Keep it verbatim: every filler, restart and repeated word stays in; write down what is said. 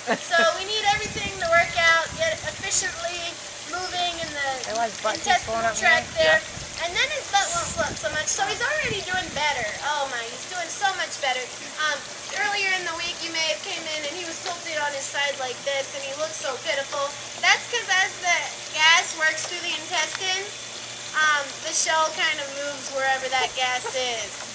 So we need everything to work out, get efficiently moving in the intestinal tract there. Yeah. And then his butt won't flip so much. So he's already doing better. Oh my, he's doing so much better. Um, earlier in the week you may have came in and he was tilted on his side like this and he looks so pitiful. That's because as the gas works through the intestines, um, the shell kind of moves wherever that gas is.